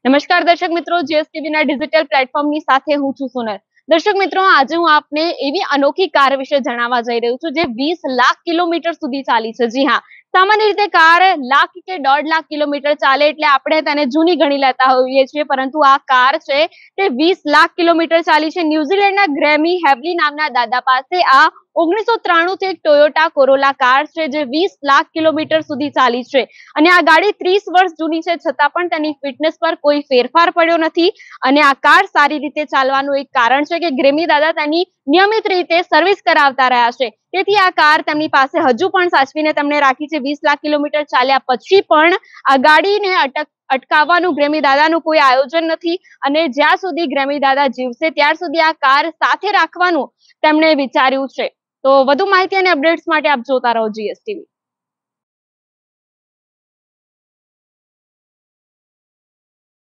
નમસ્કાર દર્શક મિત્રો, જીએસટીવી ના ડિજિટલ પ્લેટફોર્મની સાથે હું છું સોનલ। દર્શક મિત્રો, આજે હું આપને એવી અનોખી કાર વિશે જણાવવા જઈ રહ્યું છું જે 20 લાખ કિલોમીટર સુધી ચાલી છે। જી હા, સામાન્ય રીતે કાર લાખ કે 1.5 લાખ કિલોમીટર ચાલે એટલે આપણે તેને જૂની ગણી લેતા હોઈએ છીએ, પરંતુ આ કાર છે તે 20 લાખ કિલોમીટર ચાલી છે। ન્યુઝીલેન્ડના ગ્રેમી હેવલી નામના દાદા પાસે આ 1993 થી એક ટોયોટા કોરોલા કાર છે જે 20 લાખ કિલોમીટર સુધી ચાલી છે અને આ ગાડી 30 વર્ષ જૂની છે, છતાં પણ તેની ફિટનેસ પર કોઈ ફેરફાર પડ્યો નથી। અને આ કાર સારી રીતે ચાલવાનું એક કારણ છે કે ગ્રેમી દાદા તેની નિયમિત રીતે સર્વિસ કરાવતા રહ્યા છે, તેથી આ કાર તેમની પાસે હજુ પણ સાચવીને તેમણે રાખી છે। 20 લાખ કિલોમીટર ચાલ્યા પછી પણ આ ગાડીને અટકાવવાનું ગ્રેમી દાદાનું કોઈ આયોજન નથી અને જ્યાં સુધી ગ્રેમી દાદા જીવશે ત્યાર સુધી આ કાર સાથે રાખવાનું તેમણે વિચાર્યું છે। તો વધુ માહિતી અને અપડેટ્સ માટે આપ જોતા રહો જીએસટીવી।